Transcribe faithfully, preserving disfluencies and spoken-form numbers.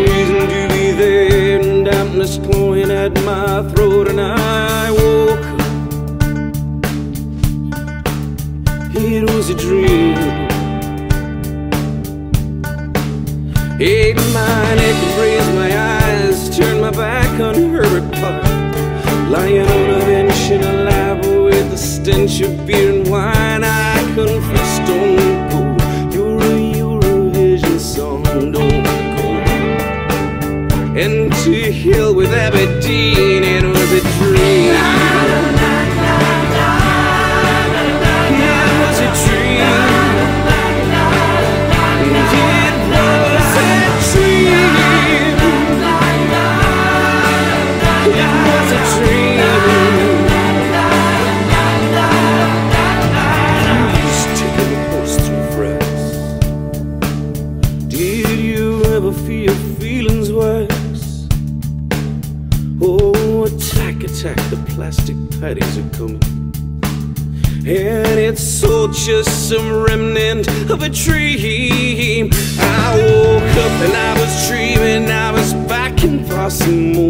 reason to be there, and dampness clawing at my throat. And I woke up, it was a dream. Ate my neck, raised my eyes, turned my back on Herbert Park, lying on a bench in a lab with the stench of beer and wine. I confessed, don't go, you're a Eurovision song, don't go. And to hell with Aberdeen, it was a dream. It was a dream. Feel feelings worse. Oh, attack, attack, the plastic patties are coming. And it's all just some remnant of a dream. I woke up and I was dreaming I was back in Boston.